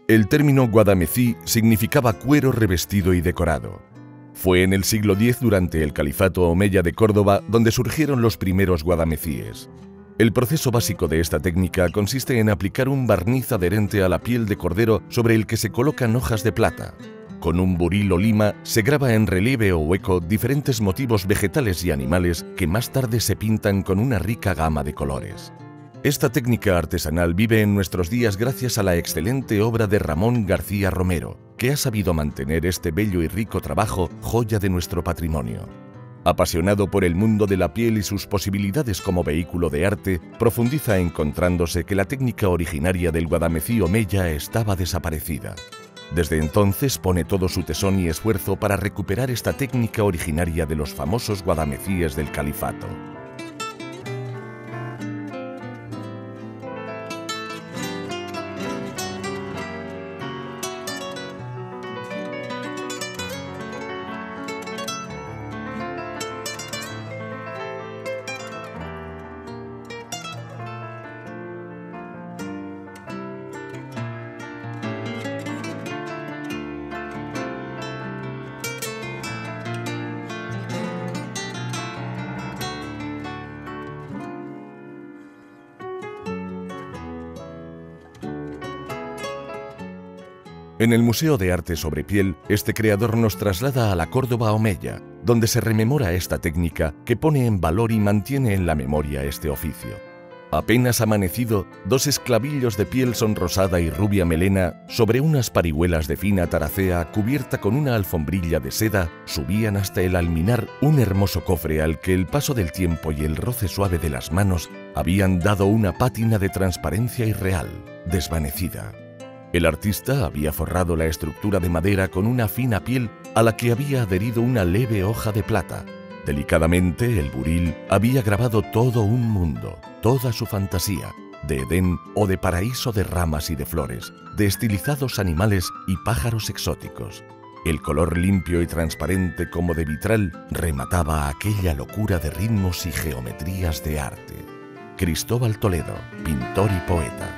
El término guadamecí significaba cuero revestido y decorado. Fue en el siglo X, durante el Califato Omeya de Córdoba, donde surgieron los primeros guadamecíes. El proceso básico de esta técnica consiste en aplicar un barniz adherente a la piel de cordero sobre el que se colocan hojas de plata. Con un buril o lima se graba en relieve o hueco diferentes motivos vegetales y animales que más tarde se pintan con una rica gama de colores. Esta técnica artesanal vive en nuestros días gracias a la excelente obra de Ramón García Romero, que ha sabido mantener este bello y rico trabajo, joya de nuestro patrimonio. Apasionado por el mundo de la piel y sus posibilidades como vehículo de arte, profundiza encontrándose que la técnica originaria del guadamecí omeya estaba desaparecida. Desde entonces pone todo su tesón y esfuerzo para recuperar esta técnica originaria de los famosos guadamecíes del califato. En el Museo de Arte sobre Piel, este creador nos traslada a la Córdoba omeya, donde se rememora esta técnica que pone en valor y mantiene en la memoria este oficio. Apenas amanecido, dos esclavillos de piel sonrosada y rubia melena sobre unas parihuelas de fina taracea cubierta con una alfombrilla de seda subían hasta el alminar un hermoso cofre al que el paso del tiempo y el roce suave de las manos habían dado una pátina de transparencia irreal, desvanecida. El artista había forrado la estructura de madera con una fina piel a la que había adherido una leve hoja de plata. Delicadamente, el buril había grabado todo un mundo, toda su fantasía, de Edén o de paraíso de ramas y de flores, de estilizados animales y pájaros exóticos. El color limpio y transparente como de vitral remataba aquella locura de ritmos y geometrías de arte. Cristóbal Toledo, pintor y poeta.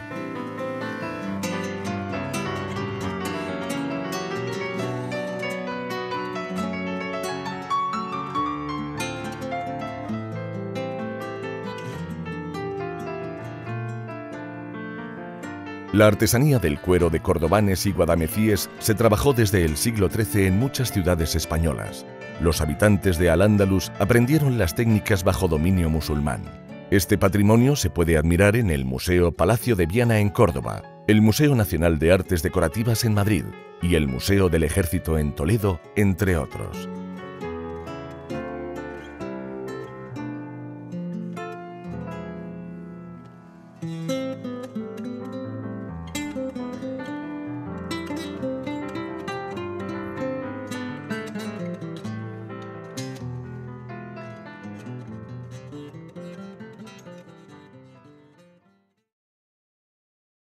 La artesanía del cuero de cordobanes y guadamecíes se trabajó desde el siglo XIII en muchas ciudades españolas. Los habitantes de Al-Ándalus aprendieron las técnicas bajo dominio musulmán. Este patrimonio se puede admirar en el Museo Palacio de Viana en Córdoba, el Museo Nacional de Artes Decorativas en Madrid y el Museo del Ejército en Toledo, entre otros.